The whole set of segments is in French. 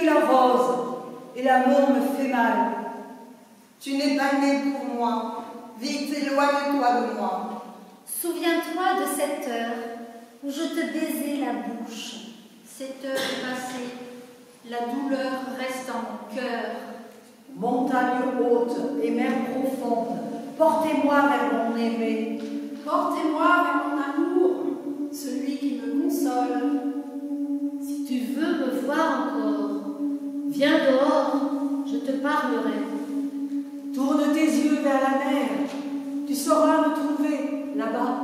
la rose, et l'amour me fait mal. Tu n'es pas né pour moi, vite éloigne-toi de moi. Souviens-toi de cette heure où je te baisais la bouche. Cette heure est passée, la douleur reste en mon cœur. Montagne haute et mer profonde, portez-moi vers mon aimé. Portez-moi vers mon amour, celui qui me console. Si tu veux me voir encore, viens dehors, je te parlerai. Tourne tes yeux vers la mer, tu sauras me trouver là-bas.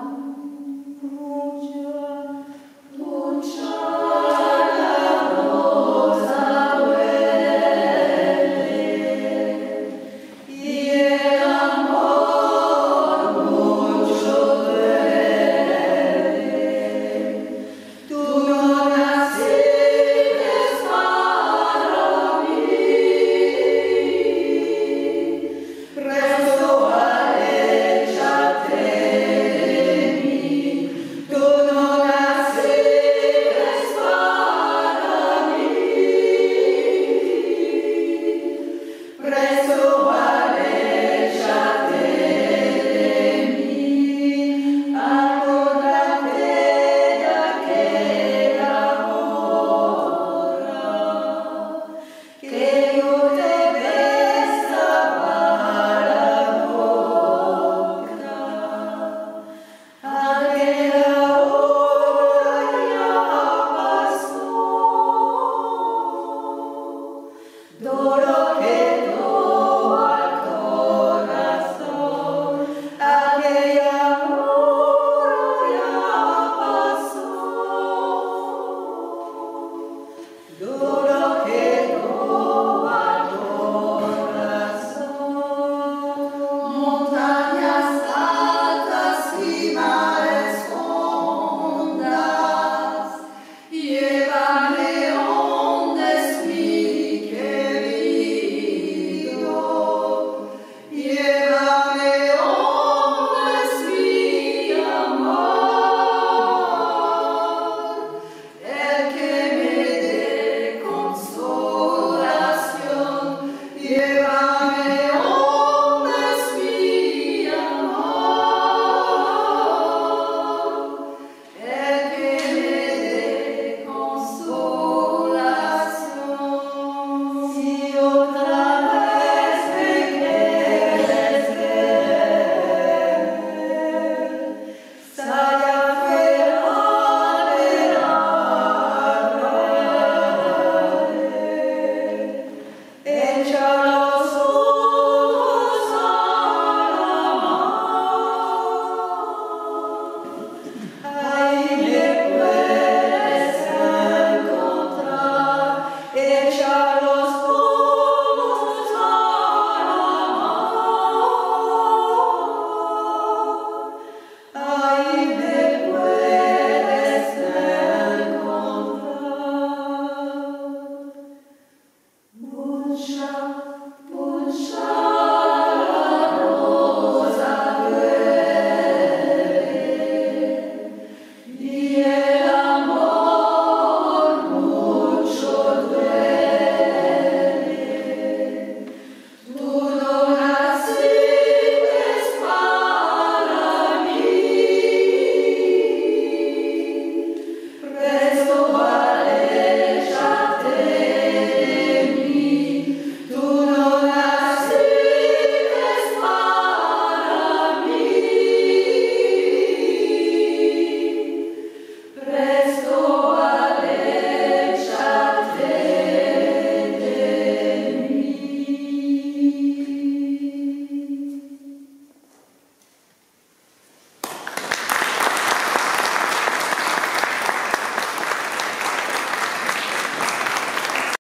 Go.